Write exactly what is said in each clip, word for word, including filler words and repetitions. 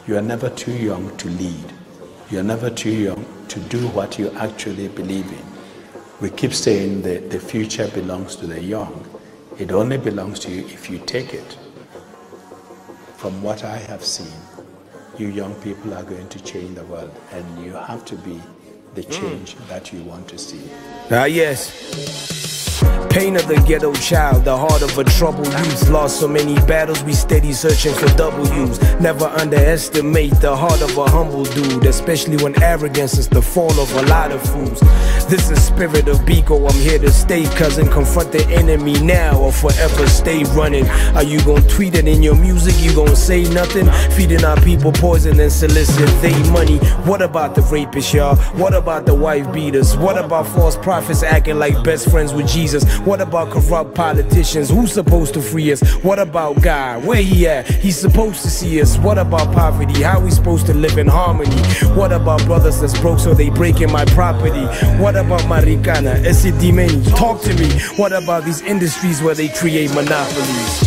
You are never too young to lead. You are never too young to do what you actually believe in. We keep saying that the future belongs to the young. It only belongs to you if you take it. From what I have seen, you young people are going to change the world, and you have to be the change mm. that you want to see. Ah, yes. Pain of the ghetto child, the heart of a troubled youth. Lost so many battles, we steady searching for W's. Never underestimate the heart of a humble dude, especially when arrogance is the fall of a lot of fools. This is spirit of Biko, I'm here to stay, cousin. Confront the enemy now or forever stay running. Are you gonna tweet it in your music? You gonna say nothing? Feeding our people poison and solicit they money. What about the rapists, y'all? What about the wife beaters? What about false prophets acting like best friends with Jesus? What about corrupt politicians? Who's supposed to free us? What about God? Where he at? He's supposed to see us. What about poverty? How we supposed to live in harmony? What about brothers that's broke so they breaking my property? What about Marikana? Ese Dimeni? Talk to me. What about these industries where they create monopolies?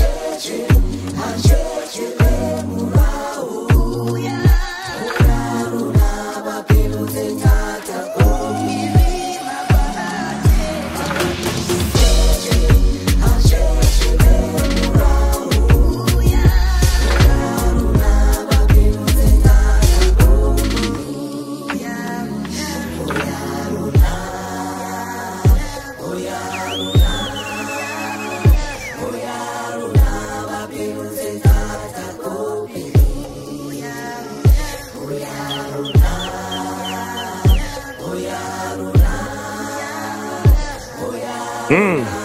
Mm.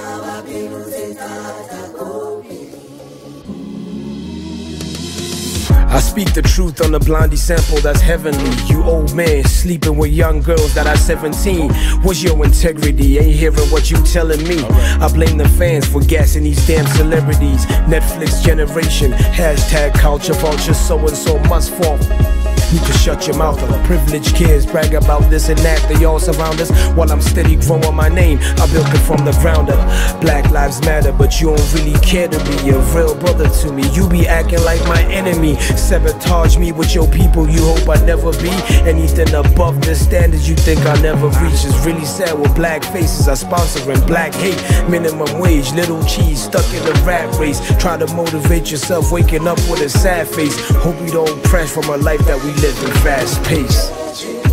I speak the truth on the Blondie sample that's heavenly. You old man sleeping with young girls that are seventeen. What's your integrity? Ain't hearing what you telling me. I blame the fans for gassing these damn celebrities. Netflix generation, hashtag culture vulture, so and so must fall. You can shut your mouth up. Privileged kids brag about this and that. They all surround us while I'm steady growing my name. I built it from the ground up. Black lives matter, but you don't really care to be a real brother to me. You be acting like my enemy. Sabotage me with your people. You hope I never be anything above the standards you think I'll never reach. It's really sad when black faces are sponsoring black hate. Minimum wage, little cheese, stuck in the rat race. Try to motivate yourself, waking up with a sad face. Hope you don't crash from a life that we live in fast pace.